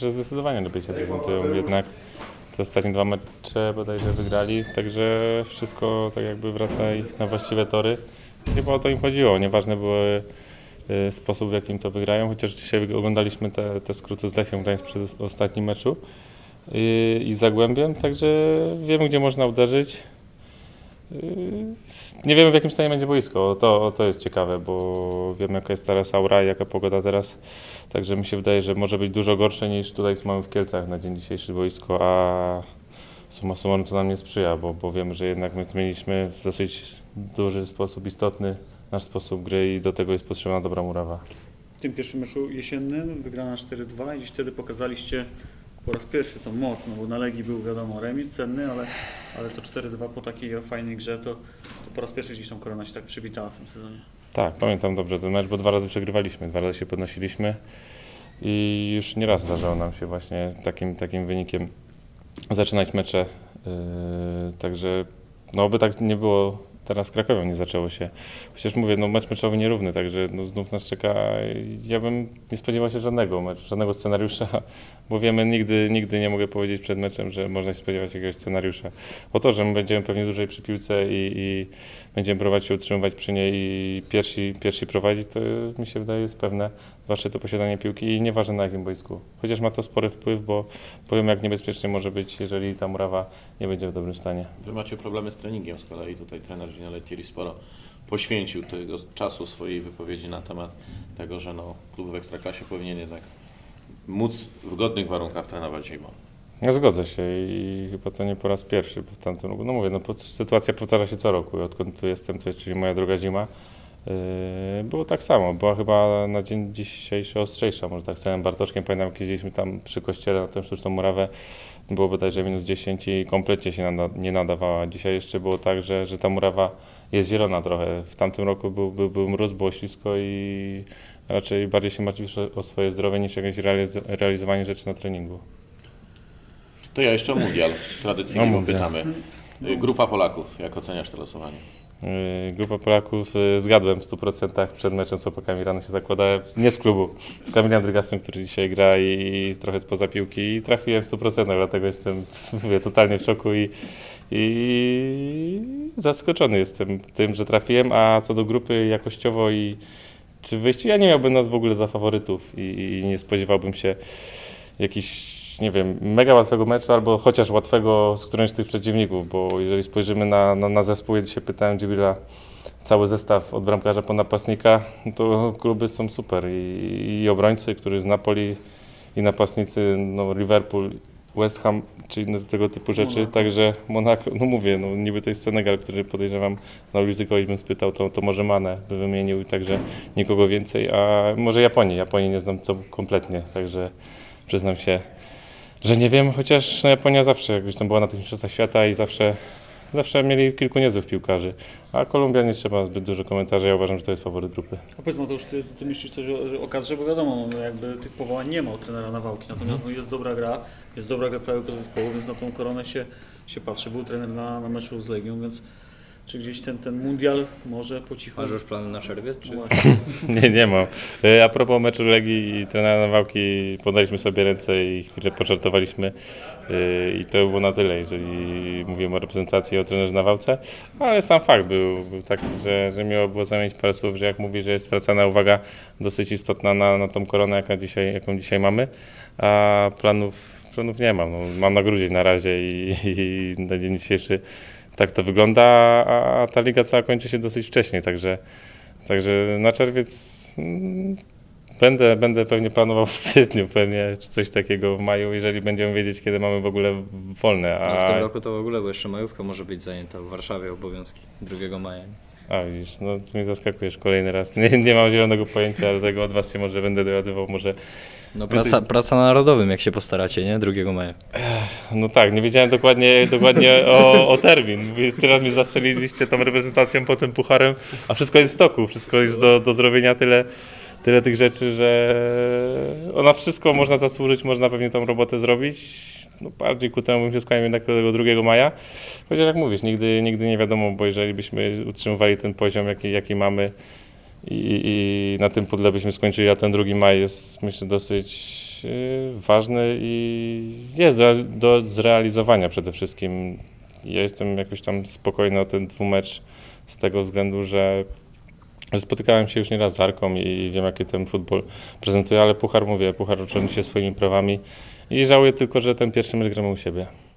że zdecydowanie lepiej się prezentują. Jednak te ostatnie 2 mecze bodajże wygrali, także wszystko tak jakby wraca ich na właściwe tory. Chyba o to im chodziło, nieważne były sposób, w jakim to wygrają, chociaż dzisiaj oglądaliśmy te skróty z Lechią Gdańsk przy ostatnim meczu i z Zagłębiem, także wiemy, gdzie można uderzyć. Nie wiemy, w jakim stanie będzie boisko, to jest ciekawe, bo wiemy, jaka jest teraz aura i jaka pogoda teraz, także mi się wydaje, że może być dużo gorsze niż tutaj mamy w Kielcach na dzień dzisiejszy boisko, a summa summarum to nam nie sprzyja, bo wiemy, że jednak my zmieniliśmy w dosyć duży sposób, istotny nasz sposób gry i do tego jest potrzebna dobra murawa. W tym pierwszym meczu jesiennym wygrana 4-2 i dziś wtedy pokazaliście po raz pierwszy tą moc, no bo na Legii był wiadomo remis cenny, ale to 4-2 po takiej fajnej grze to po raz pierwszy dziś tą Korona się tak przywitała w tym sezonie. Tak, pamiętam dobrze ten mecz, bo 2 razy przegrywaliśmy, 2 razy się podnosiliśmy i już nieraz zdarzało nam się właśnie takim wynikiem zaczynać mecze, także no oby tak nie było. Teraz z Krakowem nie zaczęło się. Chociaż mówię, no mecz meczowy nierówny, także no znów nas czeka. Ja bym nie spodziewał się żadnego scenariusza, bo wiemy, nigdy nie mogę powiedzieć przed meczem, że można się spodziewać jakiegoś scenariusza. O to, że my będziemy pewnie dłużej przy piłce i będziemy próbować się utrzymywać przy niej i pierwsi prowadzić, to mi się wydaje jest pewne, zwłaszcza to posiadanie piłki i nieważne na jakim boisku. Chociaż ma to spory wpływ, bo powiem, jak niebezpiecznie może być, jeżeli ta murawa nie będzie w dobrym stanie. Wy macie problemy z treningiem z kolei, tutaj trener Gino Lettieri sporo poświęcił tego czasu swojej wypowiedzi na temat tego, że no, klub w Ekstraklasie powinien jednak móc w godnych warunkach trenować zimą. Ja zgodzę się i chyba to nie po raz pierwszy, bo w tamtym roku, no mówię, no sytuacja powtarza się co roku i odkąd tu jestem, to jest czyli moja druga zima, było tak samo, była chyba na dzień dzisiejszy ostrzejsza, może tak z całym Bartoszkiem, pamiętam jak jeździliśmy tam przy kościele na tę sztuczną murawę, było bodajże -10 i kompletnie się nie nadawała. Dzisiaj jeszcze było tak, że ta murawa jest zielona trochę. W tamtym roku był mróz, było ślisko i raczej bardziej się martwisz o swoje zdrowie niż jakieś realizowanie rzeczy na treningu. To ja jeszcze o mundial tradycyjnie pytamy. Grupa Polaków, jak oceniasz to losowanie? Grupa Polaków, zgadłem w 100% przed meczem z chłopakami, rano się zakładałem, nie z klubu, z Kamilem Drygasem, który dzisiaj gra i trochę spoza piłki i trafiłem w 100%, dlatego jestem mówię, totalnie w szoku i zaskoczony jestem tym, że trafiłem, a co do grupy jakościowo i czy wyjściu, ja nie miałbym nas w ogóle za faworytów i nie spodziewałbym się jakichś, nie wiem, mega łatwego meczu albo chociaż łatwego z którymś z tych przeciwników, bo jeżeli spojrzymy na zespół, ja dzisiaj pytałem Dżibila, cały zestaw od bramkarza po napastnika, to kluby są super i obrońcy, którzy z Napoli i napastnicy, no Liverpool, West Ham, czyli tego typu rzeczy, także Monaco, no mówię, no niby to jest Senegal, który podejrzewam, na ulicy kogoś bym spytał, to może Mane by wymienił, także nikogo więcej, a może Japonii nie znam co kompletnie, także przyznam się, że nie wiem, chociaż no Japonia zawsze jakbyś tam była na tych mistrzostwach świata i zawsze mieli kilku niezłych piłkarzy, a Kolumbia nie trzeba zbyt dużo komentarzy, ja uważam, że to jest faworyt grupy. A powiedz Mateusz, ty myślisz coś o kadrze, bo wiadomo, no jakby tych powołań nie ma od trenera Nawałki, natomiast no jest dobra gra całego zespołu, więc na tą Koronę się patrzy. Był trener na meczu z Legią, więc czy gdzieś ten mundial może po cichu? Masz już plany na czerwiec? Czy... No nie mam. A propos meczu Legii i trenera Nawałki, podaliśmy sobie ręce i chwilę pożartowaliśmy i to było na tyle, jeżeli mówimy o reprezentacji, o trenerze Nawałce, ale sam fakt był taki, że miło było zamienić parę słów, że jak mówi, że jest zwracana uwaga dosyć istotna na tą koronę, jaką dzisiaj mamy, a planów nie mam. No, mam na grudzień na razie i na dzień dzisiejszy tak to wygląda, a ta liga cała kończy się dosyć wcześnie, także na czerwiec będę pewnie planował w kwietniu, pewnie czy coś takiego w maju, jeżeli będziemy wiedzieć, kiedy mamy w ogóle wolne. A w tym roku to w ogóle, bo jeszcze majówka może być zajęta w Warszawie obowiązki 2 maja. A widzisz, no ty mnie zaskakujesz kolejny raz. Nie mam zielonego pojęcia, ale tego od was się może będę dowiadywał, może... No praca na Narodowym, jak się postaracie, nie? 2 maja. No tak, nie wiedziałem dokładnie o termin. Teraz mnie zastrzeliliście tą reprezentacją, potem pucharem, a wszystko jest w toku, wszystko jest do zrobienia, tyle tych rzeczy, że na wszystko można zasłużyć, można pewnie tą robotę zrobić. No bardziej ku temu bym się skłaniał jednak do tego 2 maja. Chociaż jak mówisz, nigdy nie wiadomo, bo jeżeli byśmy utrzymywali ten poziom, jaki mamy, i na tym pudle byśmy skończyli, a ten 2 maj jest, myślę, dosyć ważny i jest do zrealizowania przede wszystkim. Ja jestem jakoś tam spokojny o ten dwumecz z tego względu, że spotykałem się już nieraz z Arką i wiem, jaki ten futbol prezentuje, ale puchar rządzi się swoimi prawami i żałuję tylko, że ten pierwszy mecz gramy u siebie.